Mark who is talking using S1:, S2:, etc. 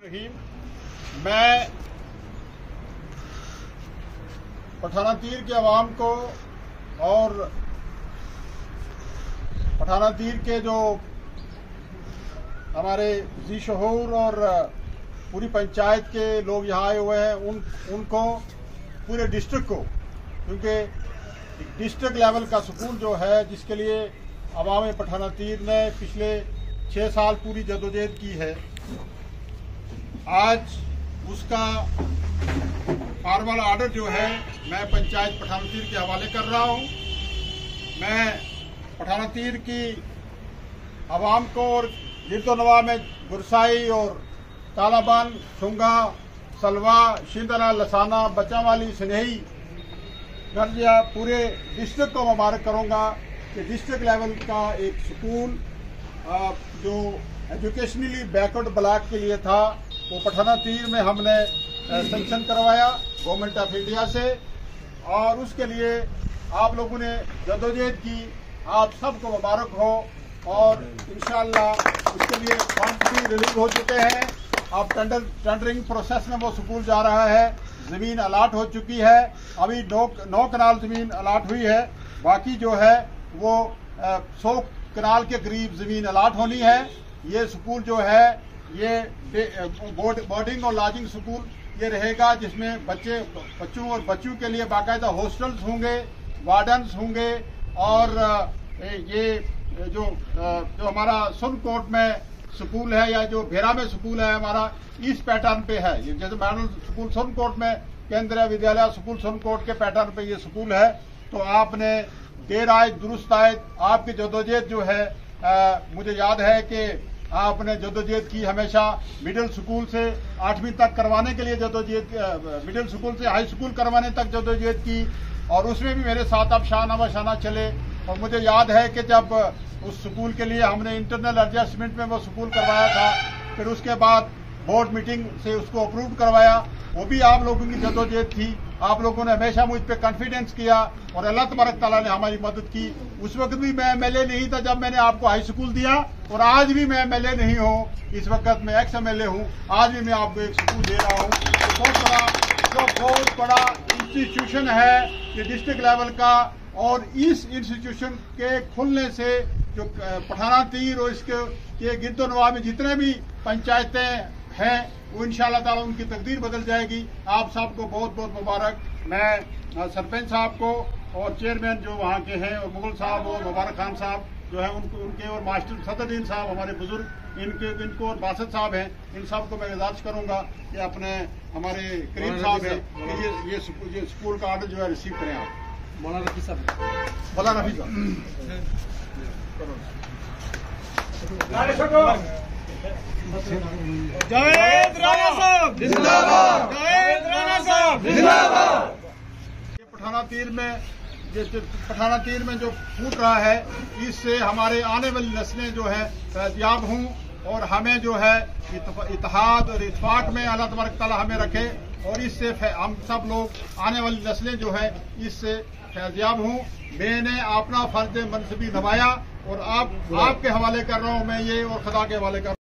S1: मैं पठाना तीर के अवाम को और पठाना तीर के जो हमारे जी शहूर और पूरी पंचायत के लोग यहाँ आए हुए हैं उनको पूरे डिस्ट्रिक्ट को, क्योंकि डिस्ट्रिक्ट लेवल का स्कूल जो है जिसके लिए अवाम पठाना तीर ने पिछले 6 साल पूरी जदोजहद की है, आज उसका फॉर्मल ऑर्डर जो है मैं पंचायत पठाना तीर के हवाले कर रहा हूँ। मैं पठाना तीर की आवाम को और गिरदोनवा में गुरसाई और तालाबान, शुंगा, सलवा, शिंदरा, लसाना, बचावाली, स्नेही, गर्जिया पूरे डिस्ट्रिक्ट को मुबारक करूँगा कि डिस्ट्रिक्ट लेवल का एक स्कूल जो एजुकेशनली बैकवर्ड ब्लॉक के लिए था वो पठाना तीर में हमने सैंक्शन करवाया गवर्नमेंट ऑफ इंडिया से, और उसके लिए आप लोगों ने जदोजहद की, आप सबको मुबारक हो। और इंशाअल्लाह उसके लिए फंड भी रिलीज हो चुके हैं। अब टेंडरिंग प्रोसेस में वो स्कूल जा रहा है, जमीन अलाट हो चुकी है, अभी 9 कनाल जमीन अलाट हुई है, बाकी जो है वो 100 कनाल के करीब जमीन अलाट होनी है। ये स्कूल जो है ये बोर्डिंग और लॉजिंग स्कूल ये रहेगा, जिसमें बच्चों और बच्चों के लिए बाकायदा हॉस्टल्स होंगे, वार्डन्स होंगे, और ये जो हमारा सुनकोट में स्कूल है या जो भेरा में स्कूल है हमारा इस पैटर्न पे है। ये जैसे मॉडल स्कूल सुनकोट में केंद्रीय विद्यालय स्कूल सुनकोट के पैटर्न पे ये स्कूल है। तो आपने देर आए दुरुस्त आए, आपकी जदोजहद जो है मुझे याद है कि आपने जदोजहद की हमेशा मिडिल स्कूल से 8वीं तक करवाने के लिए जदोजहद, मिडिल स्कूल से हाई स्कूल करवाने तक जदोजहद की, और उसमें भी मेरे साथ आप शाना बशाना चले। और मुझे याद है कि जब उस स्कूल के लिए हमने इंटरनल एडजस्टमेंट में वो स्कूल करवाया था, फिर उसके बाद बोर्ड मीटिंग से उसको अप्रूव करवाया, वो भी आप लोगों की जदोजहद थी। आप लोगों ने हमेशा मुझ पर कॉन्फिडेंस किया और अल्लाह तबारक ताला ने हमारी मदद की। उस वक्त भी मैं एमएलए नहीं था जब मैंने आपको हाई स्कूल दिया, और आज भी मैं एमएलए नहीं हूँ, इस वक्त मैं एक्स एमएलए हूँ, आज भी मैं आपको एक स्कूल दे रहा हूँ। बहुत बड़ा इंस्टीट्यूशन है ये डिस्ट्रिक्ट लेवल का, और इस इंस्टीट्यूशन के खुलने से जो पठाना तीर और इसके गिरदोनवा में जितने भी पंचायतें हैं वो इंशाअल्लाह ताला उनकी तकदीर बदल जाएगी। आप सबको बहुत बहुत मुबारक। मैं सरपंच साहब को और चेयरमैन जो वहाँ के हैं और मुगल साहब और मुबारक खान साहब जो है उनके और मास्टर सदरुद्दीन साहब हमारे बुजुर्ग इनको और बासत साहब हैं, इन सब को मैं गुजारिश करूँगा कि अपने हमारे करीम साहब हैं कि ये स्कूल का ऑर्डर जो है रिसीव करें। आप मौलाना रफी साहब, मौलाना रफी साहब,
S2: जावेद राणा साहब जिंदाबाद, जावेद राणा साहब जिंदाबाद।
S1: ये पठाना तीर में जो फूट रहा है, इससे हमारे आने वाली नस्लें जो है फैज़याब हों, और हमें जो है इत्तेहाद और इत्तेफाक में अल्लाह तबारक ताला हमें रखे, और इससे हम सब लोग आने वाली नस्लें जो है इससे फैज़याब हों। मैंने अपना फर्ज मनसबी निभाया और आपके हवाले कर रहा हूँ मैं ये, और खुदा के हवाले कर